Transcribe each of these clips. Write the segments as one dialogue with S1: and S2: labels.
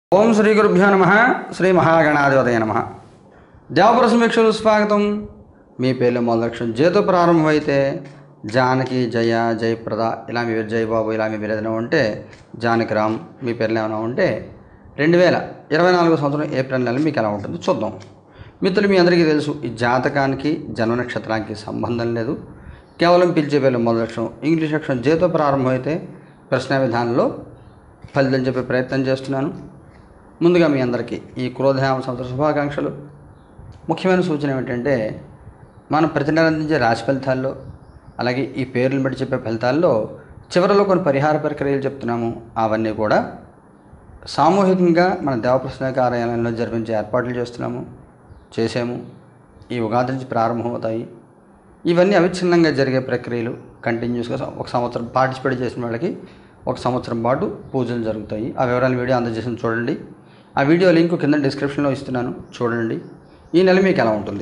S1: ఓం శ్రీ గురుభ్యో నమ. శ్రీ మహాగణాధిపతయ నమ. దేవపుర సమీక్షలు స్వాగతం. మీ పేర్లు మొదలక్షం జేతో ప్రారంభమైతే జానకి, జయ, జయప్రద, ఇలా మీ పేరు జయబాబు, ఇలా మీ పేరు ఏదైనా ఉంటే జానకిరామ్, మీ పేర్లు ఏమైనా ఉంటే 2024 సంవత్సరం ఏప్రిల్ నెల మీకు ఎలా ఉంటుందో చూద్దాం. మిత్రులు, మీ అందరికీ తెలుసు, ఈ జాతకానికి జన్మ నక్షత్రానికి సంబంధం లేదు. కేవలం పిలిచే పేర్లు మొదలక్షం ఇంగ్లీష్ అక్షరం జేతో ప్రారంభమైతే ప్రశ్న విధానంలో ఫలితం చెప్పే ప్రయత్నం చేస్తున్నాను. ముందుగా మీ అందరికీ ఈ క్రోధామ సంవత్సర శుభాకాంక్షలు. ముఖ్యమైన సూచన ఏమిటంటే, మనం ప్రతి నెల అందించే రాశి ఫలితాల్లో, అలాగే ఈ పేర్లను బట్టి చెప్పే ఫలితాల్లో చివరిలో కొన్ని పరిహార ప్రక్రియలు చెప్తున్నాము. అవన్నీ కూడా సామూహికంగా మన దేవప్రశ్న కార్యాలయంలో జరిపించే ఏర్పాట్లు చేసాము. ఈ ఉగాది నుంచి ప్రారంభమవుతాయి. ఇవన్నీ అవిచ్ఛిన్నంగా జరిగే ప్రక్రియలు. కంటిన్యూస్గా ఒక సంవత్సరం పార్టిసిపేట్ చేసిన వాళ్ళకి 1 సంవత్సరం పాటు పూజలు జరుగుతాయి. ఆ వివరాలు వీడియో అందజేసిన చూడండి. ఆ వీడియో లింక్ కింద డిస్క్రిప్షన్లో ఇస్తున్నాను, చూడండి. ఈ నెల మీకు ఎలా ఉంటుంది?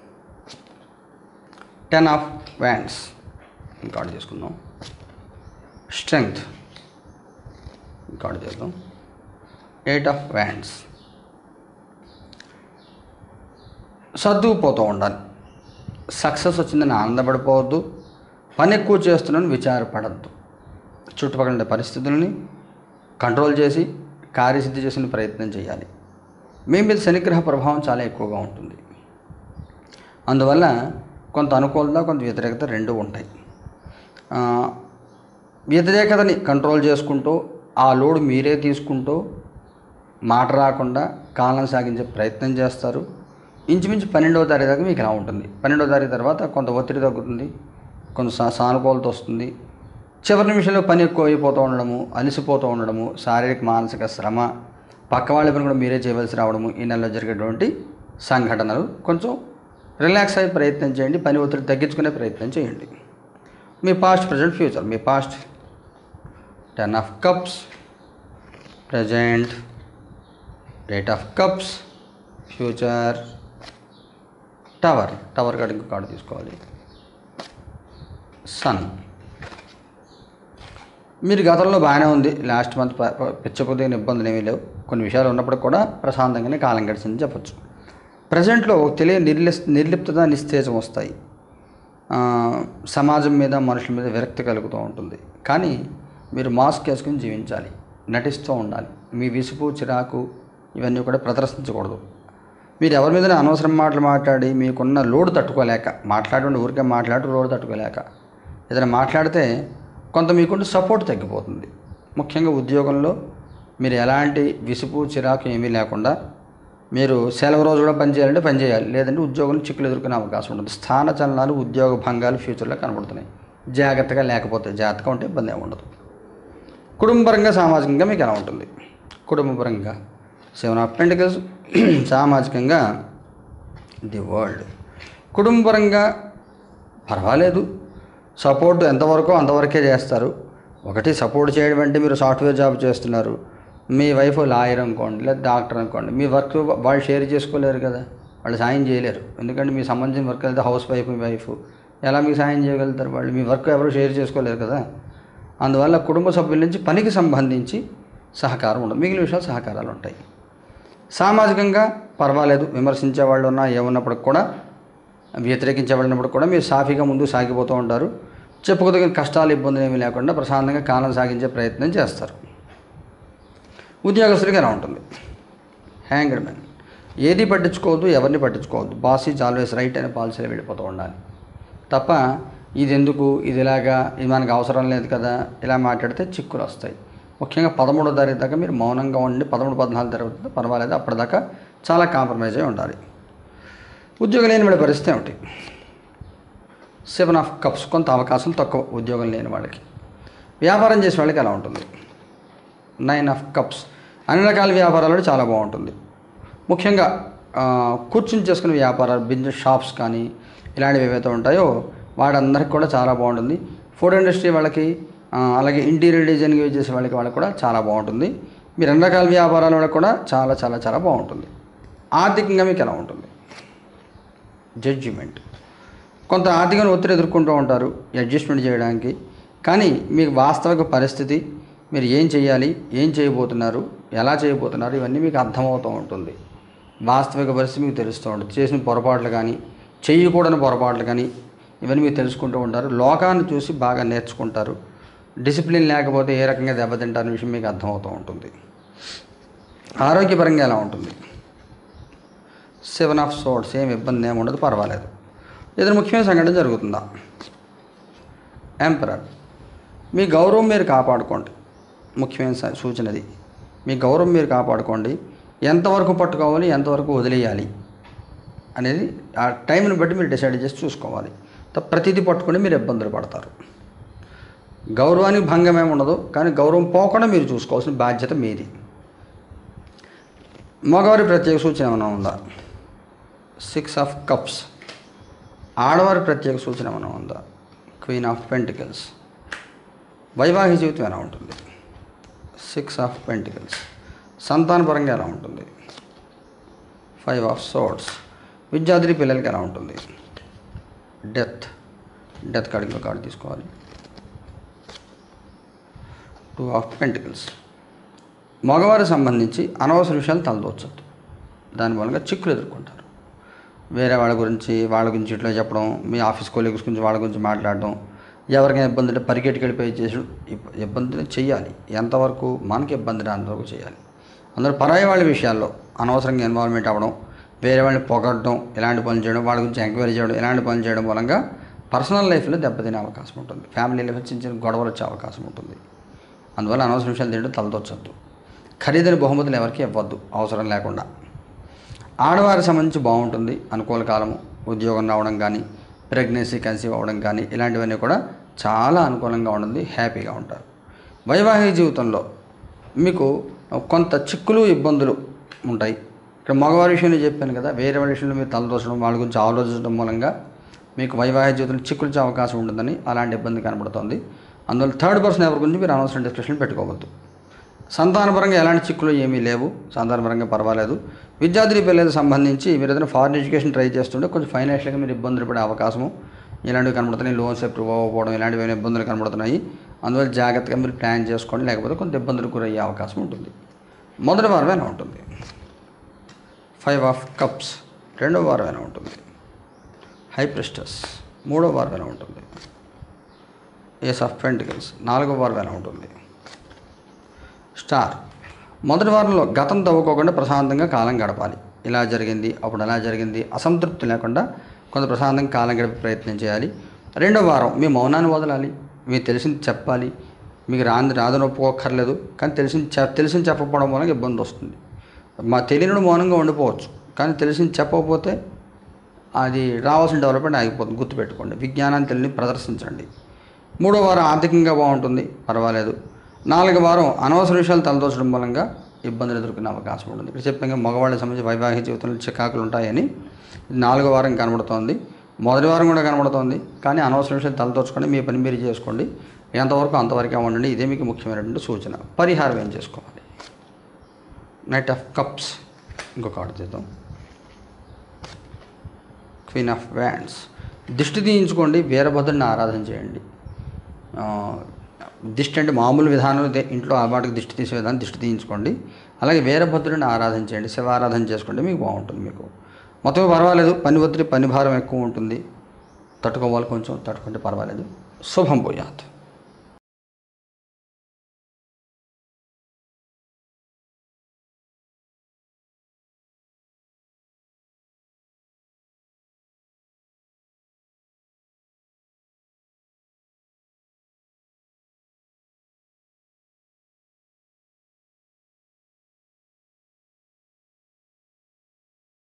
S1: 10 ఆఫ్ వ్యాండ్స్ రికార్డు చేసుకుందాం. స్ట్రెంగ్త్ రికార్డు చేద్దాం. 8 ఆఫ్ వ్యాండ్స్. సర్దుకుపోతూ ఉండాలి. సక్సెస్ వచ్చిందని ఆనందపడిపోవద్దు. పని ఎక్కువ చేస్తున్నాను విచారపడద్దు. చుట్టుపక్కల ఉండే పరిస్థితులని కంట్రోల్ చేసి కార్యసిద్ధి చేసిన ప్రయత్నం చేయాలి. మీ మీద శనిగ్రహ ప్రభావం చాలా ఎక్కువగా ఉంటుంది. అందువల్ల కొంత అనుకూలత, కొంత వ్యతిరేకత రెండు ఉంటాయి. వ్యతిరేకతని కంట్రోల్ చేసుకుంటూ ఆ లోడ్ మీరే తీసుకుంటూ మాట రాకుండా కాలం సాగించే ప్రయత్నం చేస్తారు. ఇంచుమించు 12వ తారీఖు దాకా మీకు ఎలా ఉంటుంది? 12వ తారీఖు తర్వాత కొంత ఒత్తిడి తగ్గుతుంది, కొంత సానుకూలత వస్తుంది. చివరి నిమిషంలో పని ఎక్కువ అయిపోతూ ఉండడము, అలసిపోతూ ఉండడము, శారీరక మానసిక శ్రమ, పక్క వాళ్ళ పని కూడా మీరే చేయవలసి రావడము ఈ నెలలో జరిగేటువంటి సంఘటనలు. కొంచెం రిలాక్స్ అయ్యే ప్రయత్నం చేయండి. పని ఒత్తిడి తగ్గించుకునే ప్రయత్నం చేయండి. మీ పాస్ట్, ప్రజెంట్, ఫ్యూచర్. మీ past 10 of cups, present 8 of cups, future tower. Tower card ఇంకో కార్డు తీసుకోవాలి. సన్. మీరు గతంలో బాగానే ఉంది. లాస్ట్ మంత్ పిచ్చకొద్దిగా ఇబ్బందులు ఏమీ లేవు. కొన్ని విషయాలు ఉన్నప్పుడు కూడా ప్రశాంతంగానే కాలం గడిచిందని చెప్పచ్చు. ప్రజెంట్లో తెలియని నిర్లిప్తత, నిస్తేజం వస్తాయి. సమాజం మీద, మనుషుల మీద విరక్తి కలుగుతూ ఉంటుంది. కానీ మీరు మాస్క్ వేసుకుని జీవించాలి, నటిస్తూ ఉండాలి. మీ విసుగు, చిరాకు ఇవన్నీ కూడా ప్రదర్శించకూడదు. మీరు ఎవరి మీద అనవసరం మాటలు మాట్లాడి మీకున్న లోడ్ తట్టుకోలేక, మాట్లాడండి, ఊరికే లోడ్ తట్టుకోలేక ఏదైనా మాట్లాడితే కొంత మీకుంటే సపోర్ట్ తగ్గిపోతుంది. ముఖ్యంగా ఉద్యోగంలో మీరు ఎలాంటి విసుపు, చిరాకు ఏమీ లేకుండా మీరు సెలవు రోజు కూడా పనిచేయాలంటే పనిచేయాలి, లేదంటే ఉద్యోగంలో చిక్కులు ఎదుర్కొనే అవకాశం ఉంటుంది. స్థాన చలనాలు, ఉద్యోగ భంగాలు ఫ్యూచర్లో కనబడుతున్నాయి. జాగ్రత్తగా ఉంటే ఇబ్బంది ఏమి ఉండదు. కుటుంబపరంగా, సామాజికంగా మీకు ఎలా ఉంటుంది? కుటుంబపరంగా 7 ఆఫ్ పెంటికల్స్, సామాజికంగా ది వరల్డ్. కుటుంబపరంగా పర్వాలేదు, సపోర్ట్ ఎంతవరకు అంతవరకే చేస్తారు. ఒకటి సపోర్ట్ చేయడం అంటే, మీరు సాఫ్ట్వేర్ జాబ్ చేస్తున్నారు, మీ వైఫ్ లాయర్ అనుకోండి, లేదా డాక్టర్ అనుకోండి, మీ వర్క్ వాళ్ళు షేర్ చేసుకోలేరు కదా, వాళ్ళు సాయం చేయలేరు. ఎందుకంటే మీ సంబంధించిన వర్క్ వెళ్తే హౌస్ వైఫ్, మీ వైఫ్ ఎలా మీకు సాయం చేయగలుగుతారు? వాళ్ళు మీ వర్క్ ఎవరు షేర్ చేసుకోలేరు కదా. అందువల్ల కుటుంబ సభ్యుల నుంచి పనికి సంబంధించి సహకారం ఉండదు, మిగిలిన విషయాలు సహకారాలు ఉంటాయి. సామాజికంగా పర్వాలేదు. విమర్శించే వాళ్ళు ఉన్నా, ఏమున్నప్పటికి కూడా, వ్యతిరేకించబడినప్పుడు కూడా మీరు సాఫీగా ముందుకు సాగిపోతూ ఉంటారు. చెప్పుకోదగిన కష్టాలు, ఇబ్బందులు ఏమీ లేకుండా ప్రశాంతంగా కాలం సాగించే ప్రయత్నం చేస్తారు. ఉద్యోగస్తులకి ఎలా ఉంటుంది? Hanged man. ఏది పట్టించుకోవద్దు, ఎవరిని పట్టించుకోవద్దు. బాస్ ఈజ్ ఆల్వేస్ రైట్ అనే పాలసీలో వెళ్ళిపోతూ ఉండాలి తప్ప, ఇది ఎందుకు, ఇది ఇలాగా, ఇది మనకు అవసరం లేదు కదా, ఇలా మాట్లాడితే చిక్కులు వస్తాయి. ముఖ్యంగా 13వ తారీఖు దాకా మీరు మౌనంగా ఉండి 13, 14 తర్వాత పర్వాలేదు, అప్పటిదాకా చాలా కాంప్రమైజ్ అయి ఉండాలి. ఉద్యోగం లేని వాళ్ళ పరిస్థితి ఏమిటి? 7 ఆఫ్ కప్స్. కొంత అవకాశం తక్కువ ఉద్యోగం లేని వాళ్ళకి. వ్యాపారం చేసే వాళ్ళకి ఎలా ఉంటుంది? 9 ఆఫ్ కప్స్. అన్ని రకాల వ్యాపారాలు చాలా బాగుంటుంది. ముఖ్యంగా కూర్చుని చేసుకునే వ్యాపారాలు, బిజినెస్ షాప్స్ కానీ ఇలాంటివి ఏవైతే ఉంటాయో వాడందరికీ కూడా చాలా బాగుంటుంది. ఫుడ్ ఇండస్ట్రీ వాళ్ళకి, అలాగే ఇంటీరియర్ డిజైనింగ్ యూజ్ చేసే వాళ్ళకి కూడా చాలా బాగుంటుంది. మీరు అన్ని రకాల వ్యాపారాల వాళ్ళకి కూడా చాలా చాలా చాలా బాగుంటుంది. ఆర్థికంగా మీకు ఎలా ఉంటుంది? జడ్జిమెంట్. కొంత ఆర్థికంగా ఒత్తిడి ఎదుర్కొంటూ ఉంటారు అడ్జస్ట్మెంట్ చేయడానికి. కానీ మీకు వాస్తవిక పరిస్థితి, మీరు ఏం చేయాలి, ఏం చేయబోతున్నారు, ఎలా చేయబోతున్నారు, ఇవన్నీ మీకు అర్థమవుతూ ఉంటుంది. వాస్తవిక పరిస్థితి మీకు తెలుస్తూ ఉంటుంది. చేసిన పొరపాట్లు కానీ, చేయకూడని పొరపాట్లు కానీ ఇవన్నీ మీరు తెలుసుకుంటూ ఉంటారు. లోకాన్ని చూసి బాగా నేర్చుకుంటారు. డిసిప్లిన్ లేకపోతే ఏ రకంగా దెబ్బతింటారనే విషయం మీకు అర్థమవుతూ ఉంటుంది. ఆరోగ్యపరంగా ఎలా ఉంటుంది? 7 ఆఫ్ సోర్డ్స్, ఏం ఇబ్బంది ఏమి ఉండదు, పర్వాలేదు. ఏదైనా ముఖ్యమైన సంఘటన జరుగుతుందా? ఎంపరర్, మీ గౌరవం మీరు కాపాడుకోండి. ముఖ్యమైన సూచనది, మీ గౌరవం మీరు కాపాడుకోండి. ఎంతవరకు పట్టుకోవాలి, ఎంతవరకు వదిలేయాలి అనేది ఆ టైంని బట్టి మీరు డిసైడ్ చేసి చూసుకోవాలి. ప్రతిదీ పట్టుకొని మీరు ఇబ్బందులు పడతారు. గౌరవానికి భంగం ఏమి ఉండదు, కానీ గౌరవం పోకుండా మీరు చూసుకోవాల్సిన బాధ్యత మీది. మగవారి ప్రత్యేక సూచన ఏమైనా ఉందా? 6 ఆఫ్ కప్స్. ఆడవారి ప్రత్యేక సూచన ఏమైనా ఉందా? Queen of pentacles. వైవాహిక జీవితం ఎలా ఉంటుంది? 6 ఆఫ్ పెంటికల్స్. సంతానపరంగా ఎలా ఉంటుంది? 5 ఆఫ్ సోర్డ్స్. విద్యార్థి పిల్లలకి ఎలా ఉంటుంది? డెత్ కార్డు, ఇంకో కార్డు తీసుకోవాలి. 2 ఆఫ్ పెంటికల్స్. మగవారికి సంబంధించి అనవసర విషయాలు తలదోచొద్దు. దాని మూలంగా చిక్కులు ఎదుర్కొంటారు. వేరే వాళ్ళ గురించి ఇట్లా చెప్పడం, మీ ఆఫీస్ కొలీగ్స్ గురించి వాళ్ళ గురించి మాట్లాడడం, ఎవరికైనా ఇబ్బంది అంటే పరిగెట్టుకు వెళ్ళిపోయి చేసి ఇబ్బంది చేయాలి. ఎంతవరకు మనకి ఇబ్బంది అంతవరకు చేయాలి. అందరూ పరాయి వాళ్ళ విషయాల్లో అనవసరంగా ఇన్వాల్వ్మెంట్ అవ్వడం, వేరే వాళ్ళని పొగడడం, ఇలాంటి పనులు చేయడం, వాళ్ళ గురించి ఎంక్వైరీ చేయడం, ఇలాంటి పనులు చేయడం మూలంగా పర్సనల్ లైఫ్లో దెబ్బతినే అవకాశం ఉంటుంది. ఫ్యామిలీ లైఫ్లో చిన్న చిన్న గొడవలు వచ్చే అవకాశం ఉంటుంది. అందువల్ల అనవసర విషయాలు తింటే తలదొచ్చొద్దు. ఖరీదైన బహుమతులు ఎవరికి ఇవ్వద్దు అవసరం లేకుండా. ఆడవారికి సంబంధించి బాగుంటుంది. అనుకూల కాలము, ఉద్యోగం రావడం కానీ, ప్రెగ్నెన్సీ కన్సీవ్ అవ్వడం కానీ ఇలాంటివన్నీ కూడా చాలా అనుకూలంగా ఉంటుంది. హ్యాపీగా ఉంటారు. వైవాహిక జీవితంలో మీకు కొంత చిక్కులు, ఇబ్బందులు ఉంటాయి. ఇక్కడ మగవారి విషయంలో చెప్పాను కదా, వేరే వాళ్ళ విషయంలో మీరు తలదోచడం, వాళ్ళ గురించి ఆలోచించడం మూలంగా మీకు వైవాహిక జీవితంలో చిక్కులు వచ్చే అవకాశం ఉంటుందని అలాంటి ఇబ్బంది కనబడుతుంది. అందువల్ల థర్డ్ పర్సన్ ఎవరి గురించి మీరు అనవసరం డిస్కషన్ పెట్టుకోవద్దు. సంతానపరంగా ఎలాంటి చిక్కులు ఏమీ లేవు. సంతానపరంగా పర్వాలేదు. విద్యార్థి పిల్లలకు సంబంధించి మీరు ఏదైనా ఫారిన్ ఎడ్యుకేషన్ ట్రై చేస్తుంటే కొంచెం ఫైనాన్షియల్గా మీరు ఇబ్బందులు పడే అవకాశము ఇలాంటివి కనబడుతున్నాయి. లోన్స్ అప్రూవ్ అవ్వకపోవడం ఇలాంటివి ఇబ్బందులు కనబడుతున్నాయి. అందువల్ల జాగ్రత్తగా మీరు ప్లాన్ చేసుకోండి, లేకపోతే కొంత ఇబ్బందులు గురయ్యే అవకాశం ఉంటుంది. మొదటి వారం ఎలా ఉంటుంది? 5 ఆఫ్ కప్స్. రెండవ వారం ఎలా ఉంటుంది? High priestess. మూడవ వారం ఎలా ఉంటుంది? Ace of pentacles. నాలుగవ వారం ఎలా ఉంటుంది? స్టార్. మొదటి వారంలో గతం తవ్వుకోకుండా ప్రశాంతంగా కాలం గడపాలి. ఇలా జరిగింది, అప్పుడు అలా జరిగింది, అసంతృప్తి లేకుండా కొంత ప్రశాంతంగా కాలం గడిపే ప్రయత్నం చేయాలి. రెండవ వారం మీ మౌనాన్ని వదలాలి. మీకు తెలిసింది చెప్పాలి. మీకు రాదని ఒప్పుకోక్కర్లేదు, కానీ తెలిసింది చెప్పకపోవడం వల్ల ఇబ్బంది వస్తుంది. తెలియని మౌనంగా ఉండిపోవచ్చు, కానీ తెలిసింది చెప్పకపోతే అది రావాల్సిన డెవలప్మెంట్ ఆగిపోతుంది. గుర్తుపెట్టుకోండి. విజ్ఞానాన్ని తెలియని ప్రదర్శించండి. మూడో వారం ఆర్థికంగా బాగుంటుంది, పర్వాలేదు. నాలుగో వారం అనవసర విషయాలు తలదోచడం మూలంగా ఇబ్బందులు ఎదుర్కొనే అవకాశం ఉంటుంది. ఇక్కడ చెప్పాక మగవాళ్ళకి సంబంధించి వైవాహిక జీవితంలో చికాకులు ఉంటాయని నాలుగో వారం కనబడుతోంది. మొదటి వారం కూడా కనబడుతోంది, కానీ అనవసర విషయాలు తలదోచుకోండి. మీ పని మీరు చేసుకోండి. ఎంతవరకు అంతవరకే ఉండండి. ఇదే మీకు ముఖ్యమైనటువంటి సూచన. పరిహారం ఏం చేసుకోవాలి? Knight of cups. ఇంకొక కార్డు తీద్దాం. Queen of wands. దిష్టి తీయించుకోండి. వీరభద్రుడిని ఆరాధన చేయండి. దిష్టి అంటే మామూలు విధానంలో ఇంట్లో అలవాటుకు దిష్టి తీసే విధానం దిష్టి తీయించుకోండి. అలాగే వీరభద్రుడిని ఆరాధన చేయండి. శివారాధన చేసుకుంటే మీకు బాగుంటుంది. మీకు మొత్తం పర్వాలేదు. పని ఒత్తిడి, పని భారం ఎక్కువ ఉంటుంది. తట్టుకోవాలి, కొంచెం తట్టుకుంటే పర్వాలేదు. శుభం భూయాత్.